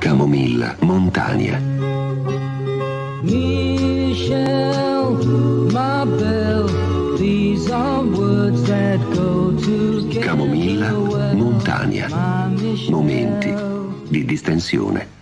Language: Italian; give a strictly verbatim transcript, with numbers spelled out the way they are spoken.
Camomilla Montania. Michelle, my belle, these are words that go together. Camomilla Montania. Momenti di distensione.